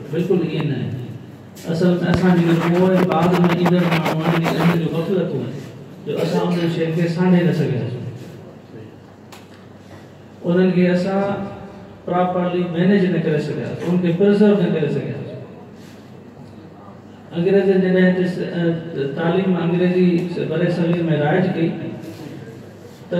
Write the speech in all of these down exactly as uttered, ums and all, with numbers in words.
बिल्कुलु ईअं न आहे। असल में असांजी पोइ बाद में ईंदड़ माण्हुनि जी इन जो ग़फ़लत हुई जो असां उन शइ खे साणे न सघियासीं, उन्हनि खे असां प्रॉपरली मैनेज न करे सघियासीं, उनखे प्रिज़र्व न करे सघियासीं। अंग्रेज़नि जॾहिं तालीम अंग्रेज़ी बरे सगीर में राइज कई त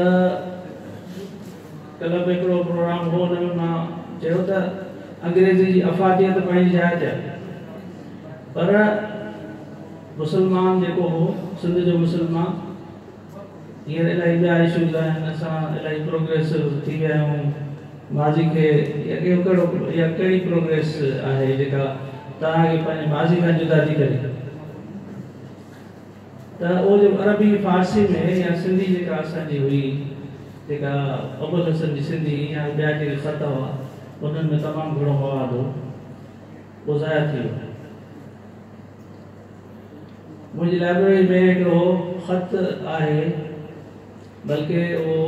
कल्ह बि हिकिड़ो प्रोग्राम हो, हुन में मां चयो त अंग्रेज़ी जी अफ़ादियत पंहिंजी जाइ ते आहे, पर मुस्लमान जेको हो सिंध जो मुस्लमान हींअर इलाही ॿिया इशूज़ आहिनि, असां इलाही प्रोग्रेसिव थी विया आहियूं, माज़ी खे या कहिड़ो या कहिड़ी प्रोग्रेस आहे जेका तव्हांखे पंहिंजे माज़ी खां जुदा थी करे, त उहो जो अरबी फारसी में या सिंधी जेका असांजी हुई जेका अबुल हसन जी सिंधी या ॿिया जेके ख़त हुआ उन्हनि में तमामु घणो मवाद हो, उहो ज़ाया थी वियो। मुंहिंजी लाइब्रेरी में हिकिड़ो ख़त आहे, बल्कि उहो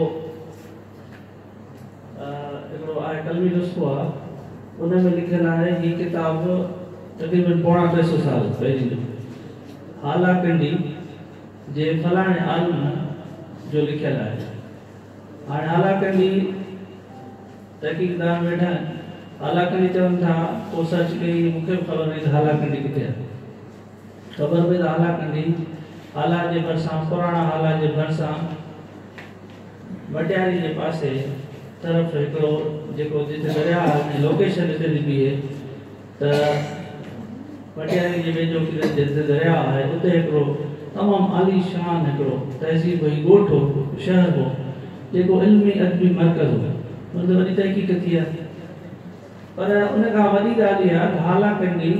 हिकिड़ो आहे कलमी नुस्ख़ो आहे, उन में लिखियलु आहे हीअ किताब तक़रीबन पोणा टे सौ साल पहिरीं जो हाला कंडी जे फलाणे आलम जो लिखियलु आहे। हाणे हाला कंडी तहक़ीक़दार वेठा आहिनि, हाला कंडी चवनि था, पोइ सर्च कई, मूंखे बि ख़बर हुई त हाला कंडी किथे आहे, ख़बर पई त हाला कंडी हाला जे भरिसां पुराणा हाला जे भरिसां मटियारी जे पासे तरफ़ हिकिड़ो जेको जिते दरिया आहे लोकेशन हिते लिखी आहे त मटियारी जे वेझो जिते दरिया आहे उते हिकिड़ो तमामु आली शान हिकिड़ो तहज़ीब हुई, ॻोठ हो, शहर हो जेको इल्मी अदबी मर्कज़ हो, उन ते वॾी तहक़ीक़ थी आहे। पर उन खां वॾी ॻाल्हि इहा त हाला कंडी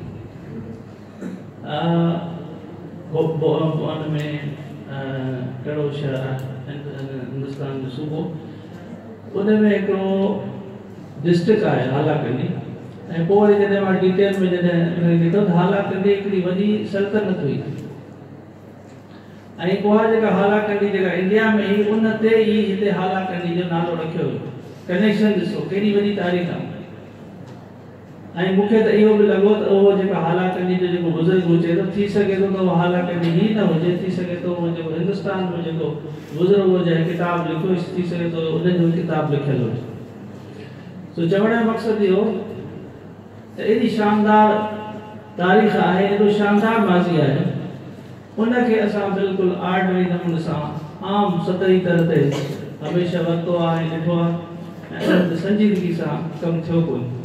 उन में कहिड़ो शहर आहे हिंदुस्तान जो सूबो, उन में हिकिड़ो डिस्ट्रिक्ट आहे हाला कंडी, ऐं पोइ वरी जॾहिं मां डिटेल में जॾहिं ॾिठो त हाला कंडी हिकिड़ी वॾी सल्तनत हुई, ऐं उहा जेका हाला कंडी जेका इंडिया में हुई उन ते ई हिते हाला कंडी जो नालो रखियो हुयो। कनेक्शन ॾिसो केॾी वॾी तारीख़ आहे। ऐं मूंखे त इहो बि लॻो त उहो जेका हाला कंडी जो जेको बुज़ुर्ग हुजे त थी सघे थो त उहो हाला कंडी ई न हुजे, थी सघे थो उहो जेको हिंदुस्तान में जेको बुज़ुर्ग हुजे किताब लिखियो, थी सघे थो उनजो किताब लिखियलु हुजे। सो चवण जो मक़सदु इहो त एॾी शानदार तारीख़ आहे, एॾो शानदार माज़ी आहे, उनखे असां बिल्कुलु आर्डनरी नमूने सां आम सतही तरह ते हमेशह वरितो आहे, ॾिठो आहे, ऐं संजीदगी सां कमु थियो कोन्हे।